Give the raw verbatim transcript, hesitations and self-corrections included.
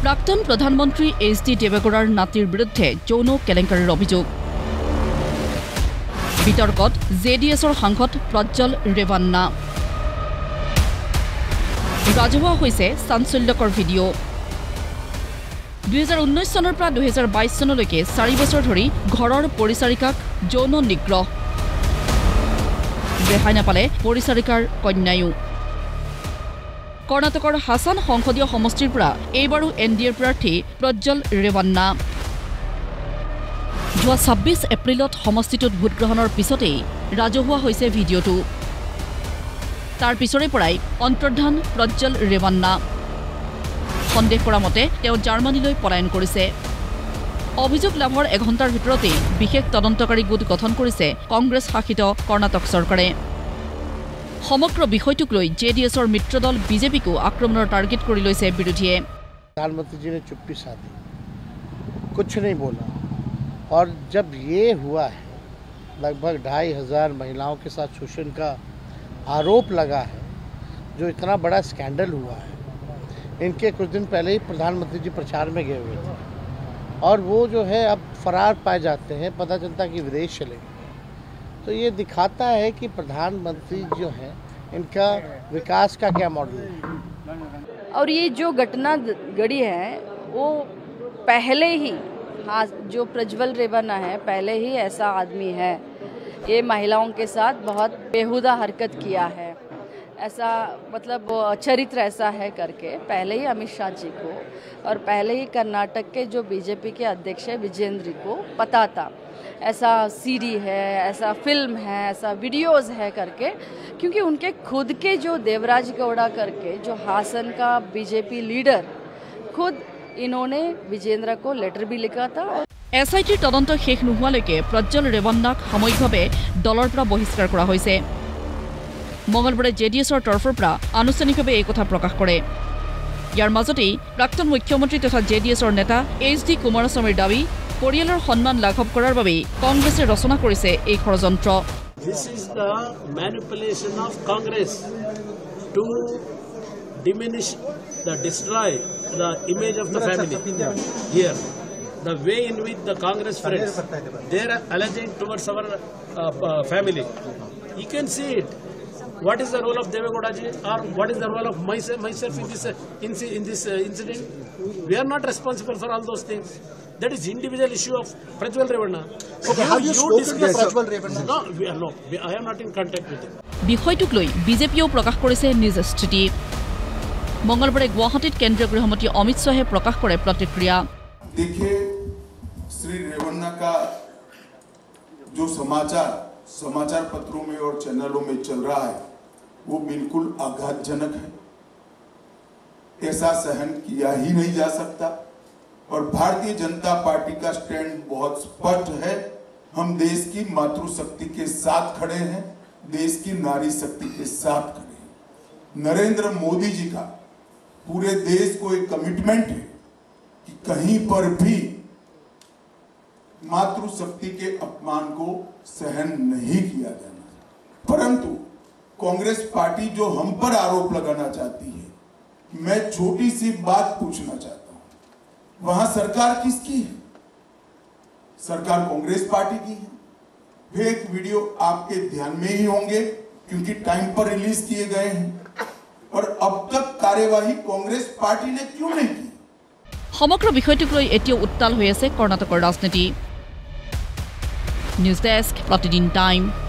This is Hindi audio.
প্ৰাক্তন প্ৰধানমন্ত্ৰী এইচ ডি দেৱেগৌড়াৰ নাতিৰ বিৰুদ্ধে যৌন কেলেংকাৰীৰ অভিযোগ বিতৰ্কত জে ডি এছৰ সাংসদ প্ৰজ্জ্বল ৰেৱান্না ৰাজহুৱা হৈছে চাঞ্চল্যকৰ ভিডিঅ' দুই হাজাৰ ঊনৈশ চনৰ পৰা দুই হাজাৰ বাইশ চনলৈকে চাৰি বছৰ ধৰি ঘৰৰ পৰিচাৰিকাক যৌন নিগ্ৰহ ৰেহাই নাপালে পৰিচাৰিকাৰ কন্যায়ো কৰ্ণাটকৰ হাছান সংসদীয় সমষ্টিৰ পৰা এইবাৰো এন ডি এৰ প্ৰাৰ্থী প্ৰজ্জ্বল ৰেৱান্না যোৱা ছাব্বিছ এপ্ৰিলত সমষ্টিটোত ভোটগ্ৰহণৰ পিছতেই ৰাজহুৱা হৈছে ভিডিঅ'টো তাৰ পিছৰে পৰাই অন্তৰ্ধান প্ৰজ্জ্বল ৰেৱান্না সন্দেহ কৰা মতে তেওঁ জাৰ্মানীলৈ পলায়ন কৰিছে অভিযোগ লাভৰ এঘণ্টাৰ ভিতৰতেই বিশেষ তদন্তকাৰী গোট গঠন কৰিছে কংগ্ৰেছ শাসিত কৰ্ণাটক চৰকাৰে সমগ্ৰ বিষয়টোক লৈ জে ডি এছৰ মিত্ৰদল বিজেপিকো আক্ৰমণৰ টাৰ্গেট কৰি লৈছে বিৰোধীয়ে प्रधानमंत्री जी ने चुप्पी साधी कुछ नहीं बोला और जब ये हुआ है लगभग ढाई हजार महिलाओं के साथ शोषण का आरोप लगा है जो इतना बड़ा स्कैंडल हुआ है इनके कुछ दिन पहले ही प्रधानमंत्री जी प्रचार में गए हुए थे और वो जो है अब फरार पाए जाते हैं पता चलता कि विदेश चले गए तो ये दिखाता है कि प्रधानमंत्री जो है इनका विकास का क्या मॉडल है और ये जो घटना घड़ी है वो पहले ही हाँ जो प्रज्वल रेवान्ना है पहले ही ऐसा आदमी है ये महिलाओं के साथ बहुत बेहुदा हरकत किया है ऐसा मतलब चरित्र ऐसा है करके पहले ही अमित शाह जी को और पहले ही कर्नाटक के जो बीजेपी के अध्यक्ष है विजेंद्र को पता था ऐसा सीडी है ऐसा फिल्म है ऐसा वीडियोस है करके क्योंकि उनके खुद के जो देवराज गौड़ा करके जो हासन का बीजेपी लीडर खुद इन्होंने विजेंद्र को लेटर भी लिखा था एस आई টিৰ তদন্ত শেষ নোহোৱালৈকে প্ৰজ্জ্বল ৰেৱান্নাক সাময়িকভাৱে দলৰ পৰা বহিষ্কাৰ কৰা হৈছে মঙলবাৰে জে ডি এছৰ তৰফৰ পৰা আনুষ্ঠানিকভাৱে এই কথা প্ৰকাশ কৰে ইয়াৰ মাজতেই প্ৰাক্তন মুখ্যমন্ত্ৰী তথা জে ডি এছৰ নেতা এইচ ডি কুমাৰস্বামীৰ দাবী পৰিয়ালৰ সন্মান লাঘৱ কৰাৰ বাবে কংগ্ৰেছে ৰচনা কৰিছে এই ষড়যন্ত্ৰ This is the manipulation of Congress to diminish the destroy the image of the family here the way in which the Congress friends they are alleging towards our uh, uh, family you can see it what is the role of Devegowda ji or what is the role of myself, myself in this uh, in, in this uh, incident we are not responsible for all those things that is individual issue of Prajwal Revanna okay you, have you, you spoken to Prajwal Revanna no we are no we, I am not in contact with him বিষয়টোক লৈ বিজেপিও প্ৰকাশ কৰিছে নিজ স্থিতি মঙ্গলবাৰে গুৱাহাটীত কেন্দ্ৰীয় গৃহমন্ত্ৰী অমিত শাহে প্ৰকাশ কৰে প্ৰতিক্ৰিয়া देखिए श्री रेवन्ना का जो समाचार समाचार पत्रों में और चैनलों में चल रहा है वो बिल्कुल आघातजनक है ऐसा सहन किया ही नहीं जा सकता और भारतीय जनता पार्टी का स्टैंड बहुत स्पष्ट है हम देश की मातृशक्ति के साथ खड़े हैं देश की नारी शक्ति के साथ खड़े हैं नरेंद्र मोदी जी का पूरे देश को एक कमिटमेंट है कि कहीं पर भी मातृशक्ति के अपमान को सहन नहीं किया जाना परंतु कांग्रेस पार्टी जो हम पर आरोप लगाना चाहती है मैं छोटी सी बात पूछना चाहता हूं वहां सरकार किसकी है सरकार कांग्रेस पार्टी की है फेक वीडियो आपके ध्यान में ही होंगे क्योंकि टाइम पर रिलीज किए गए हैं और अब तक कार्यवाही कांग्रेस पार्टी ने क्यों नहीं की সমগ্ৰ বিষয়টোক লৈ এতিয়াও উত্তাল হৈ আছে কৰ্ণাটকৰ ৰাজনীতি নিউজ ডেস্ক প্ৰতিদিন টাইম